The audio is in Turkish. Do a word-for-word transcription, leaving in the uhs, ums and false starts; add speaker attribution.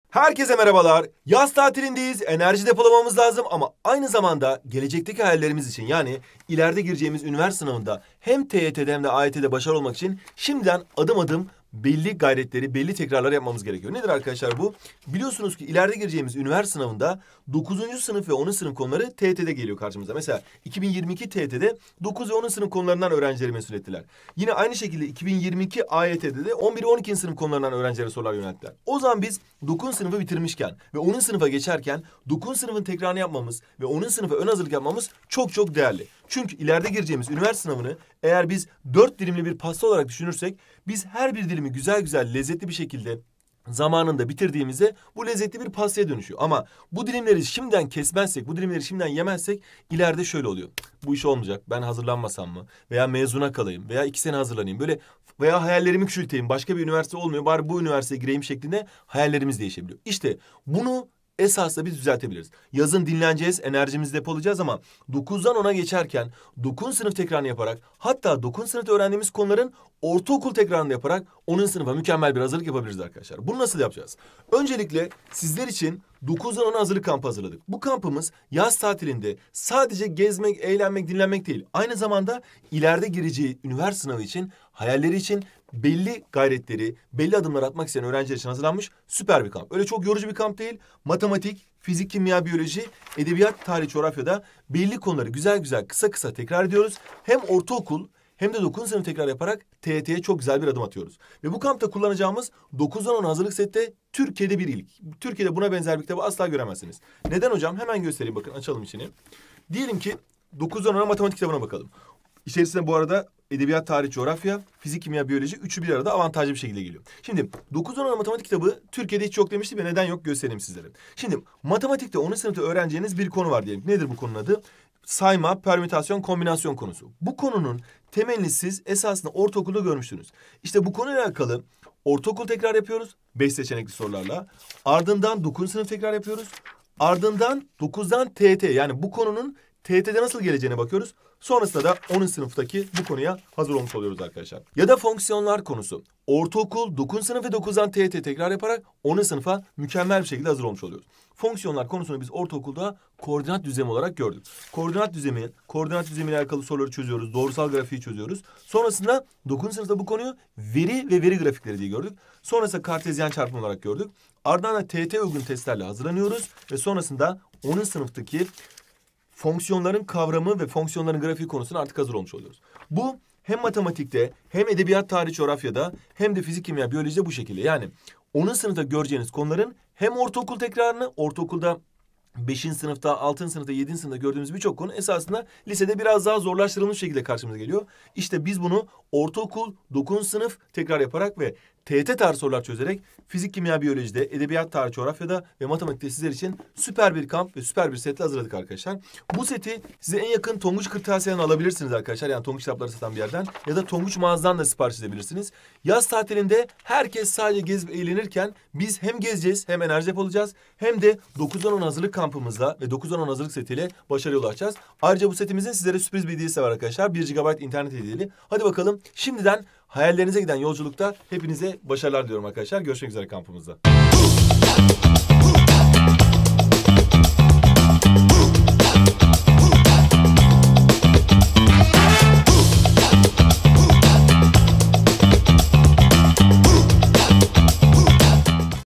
Speaker 1: Herkese merhabalar. Yaz tatilindeyiz. Enerji depolamamız lazım ama aynı zamanda gelecekteki hayallerimiz için, yani ileride gireceğimiz üniversite sınavında hem T Y T'de hem de A Y T'de başarılı olmak için şimdiden adım adım belli gayretleri, belli tekrarlar yapmamız gerekiyor. Nedir arkadaşlar bu? Biliyorsunuz ki ileride gireceğimiz üniversite sınavında dokuzuncu sınıf ve onuncu sınıf konuları T Y T'de geliyor karşımıza. Mesela iki bin yirmi iki T Y T'de dokuz ve onuncu sınıf konularından öğrencileri mesul ettiler. Yine aynı şekilde iki bin yirmi iki A Y T'de de on bir on ikinci sınıf konularından öğrencilere sorular yönelttiler. O zaman biz dokuzuncu sınıfı bitirmişken ve onuncu sınıfa geçerken dokuzuncu sınıfın tekrarını yapmamız ve onuncu sınıfa ön hazırlık yapmamız çok çok değerli. Çünkü ileride gireceğimiz üniversite sınavını eğer biz dört dilimli bir pasta olarak düşünürsek, biz her bir dilimi güzel güzel lezzetli bir şekilde zamanında bitirdiğimizde bu lezzetli bir pastaya dönüşüyor. Ama bu dilimleri şimdiden kesmezsek, bu dilimleri şimdiden yemezsek ileride şöyle oluyor. Bu iş olmayacak, ben hazırlanmasam mı? Veya mezuna kalayım veya iki sene hazırlanayım. Böyle veya hayallerimi küçülteyim, başka bir üniversite olmuyor, bari bu üniversiteye gireyim şeklinde hayallerimiz değişebiliyor. İşte bunu esasla biz düzeltebiliriz. Yazın dinleneceğiz, enerjimizi depolayacağız ama dokuzdan ona geçerken dokuzuncu sınıf tekrarını yaparak, hatta dokuzuncu sınıfta öğrendiğimiz konuların ortaokul tekrarını yaparak onuncu sınıfa mükemmel bir hazırlık yapabiliriz arkadaşlar. Bunu nasıl yapacağız? Öncelikle sizler için dokuzdan ona hazırlık kampı hazırladık. Bu kampımız yaz tatilinde sadece gezmek, eğlenmek, dinlenmek değil, aynı zamanda ileride gireceği üniversite sınavı için, hayalleri için belli gayretleri, belli adımlar atmak isteyen öğrenciler için hazırlanmış süper bir kamp. Öyle çok yorucu bir kamp değil. Matematik, fizik, kimya, biyoloji, edebiyat, tarih, coğrafyada belli konuları güzel güzel kısa kısa tekrar ediyoruz. Hem ortaokul hem de dokuzuncu sınıf tekrar yaparak T Y T'ye çok güzel bir adım atıyoruz. Ve bu kampta kullanacağımız dokuzdan ona hazırlık seti Türkiye'de bir ilk. Türkiye'de buna benzer bir kitabı asla göremezsiniz. Neden hocam? Hemen göstereyim, bakın açalım içini. Diyelim ki dokuzdan ona matematik kitabına bakalım. İçerisinde bu arada edebiyat, tarih, coğrafya, fizik, kimya, biyoloji üçü bir arada avantajlı bir şekilde geliyor. Şimdi dokuzdan ona matematik kitabı Türkiye'de hiç yok demiştim ve neden yok göstereyim sizlere. Şimdi matematikte onuncu sınıfta öğreneceğiniz bir konu var diyelim. Nedir bu konunun adı? Sayma, permütasyon, kombinasyon konusu. Bu konunun temelini siz esasında ortaokulda görmüşsünüz. İşte bu konuyla alakalı ortaokul tekrar yapıyoruz beş seçenekli sorularla. Ardından dokuzuncu sınıf tekrar yapıyoruz. Ardından dokuzdan T Y T, yani bu konunun T Y T'de nasıl geleceğine bakıyoruz. Sonrasında da onuncu sınıftaki bu konuya hazır olmuş oluyoruz arkadaşlar. Ya da fonksiyonlar konusu. Ortaokul, dokuzuncu sınıf ve dokuzdan T Y T tekrar yaparak onuncu sınıfa mükemmel bir şekilde hazır olmuş oluyoruz. Fonksiyonlar konusunu biz ortaokulda koordinat düzlemi olarak gördük. Koordinat düzlemi, koordinat düzlemiyle alakalı soruları çözüyoruz. Doğrusal grafiği çözüyoruz. Sonrasında dokuzuncu sınıfta bu konuyu veri ve veri grafikleri diye gördük. Sonrasında kartezyen çarpım olarak gördük. Ardından da T Y T uygun testlerle hazırlanıyoruz. Ve sonrasında onuncu sınıftaki fonksiyonların kavramı ve fonksiyonların grafiği konusuna artık hazır olmuş oluyoruz. Bu hem matematikte hem edebiyat, tarih, coğrafyada hem de fizik, kimya, biyolojide bu şekilde. Yani onuncu sınıfta göreceğiniz konuların hem ortaokul tekrarını, ortaokulda beşinci sınıfta, altıncı sınıfta, yedinci sınıfta gördüğümüz birçok konu esasında lisede biraz daha zorlaştırılmış şekilde karşımıza geliyor. İşte biz bunu ortaokul, dokuzuncu sınıf tekrar yaparak ve T Y T tarzı sorular çözerek fizik, kimya, biyolojide, edebiyat, tarih, coğrafyada ve matematikte sizler için süper bir kamp ve süper bir setle hazırladık arkadaşlar. Bu seti size en yakın Tonguç Kırtasiye'den alabilirsiniz arkadaşlar. Yani Tonguç kitapları satan bir yerden ya da Tonguç mağazadan da sipariş edebilirsiniz. Yaz tatilinde herkes sadece gezip eğlenirken biz hem gezeceğiz hem enerji depolayacağız hem de dokuzdan on hazırlık kampımızla ve dokuzdan on hazırlık setiyle başarıya ulaşacağız. Ayrıca bu setimizin sizlere sürpriz bir hediyesi var arkadaşlar. bir gigabayt internet hediyeli. Hadi bakalım şimdiden hayallerinize giden yolculukta hepinize başarılar diliyorum arkadaşlar. Görüşmek üzere kampımızda.